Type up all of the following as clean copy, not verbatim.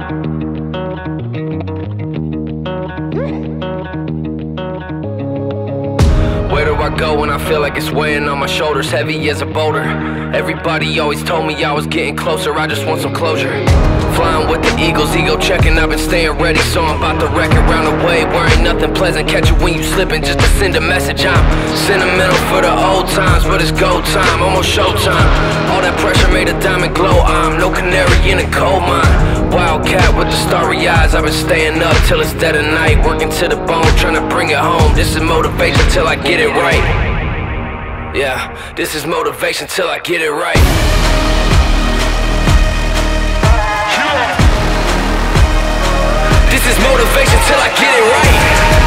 Where do I go when I feel like it's weighing on my shoulders, heavy as a boulder? Everybody always told me I was getting closer, I just want some closure. Flying with the Eagles, ego checking, I've been staying ready, so I'm about to wreck it round the way. Where ain't nothing pleasant, catch you when you slipping, just to send a message. I'm sentimental for the old times, but it's go time, almost showtime. All that pressure made a diamond glow, I'm no canary in a coal mine. Wildcat with the starry eyes, I've been staying up till it's dead of night, working to the bone, trying to bring it home. This is motivation till I get it right. Yeah, this is motivation till I get it right. This is motivation till I get it right.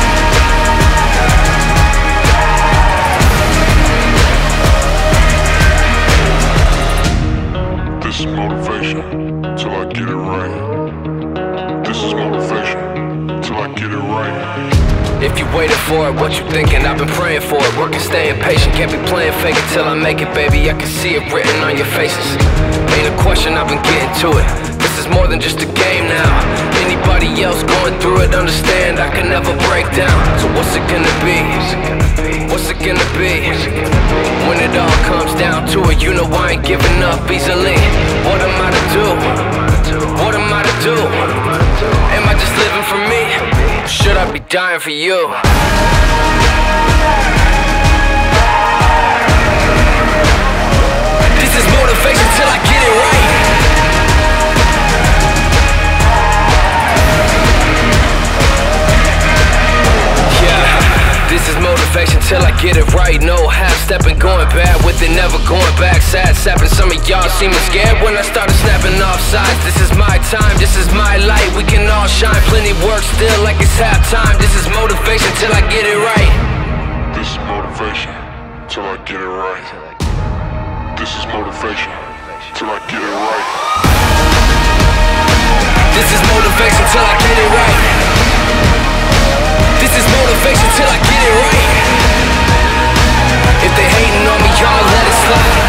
This is motivation till I get it right. This is motivation till I get it right. If you waited for it, what you thinking? I've been praying for it, working, staying patient. Can't be playing fake until I make it, baby. I can see it written on your faces. Ain't a question, I've been getting to it. This is more than just a game now. Anybody else going through it, understand I can never break down. So what's it gonna be? What's it gonna be? When it all comes down to it, you know I ain't giving up easily. What am I to do? What am I to do? Am I just living for me? Should I be dying for you? This is motivation till I get it right. Yeah, this is motivation till I get it right. No half-stepping, going bad with it, never going back. Sad sapping, some of y'all seeming scared when I started snapping off sides. This is my time, this is my light. We can all shine, plenty work still like it's halftime. This is motivation till I get it right. This is motivation till I get it right. This is motivation till I get it right. This is motivation till I get it right. This is motivation till I get it right. If they hating on me, y'all let it slide.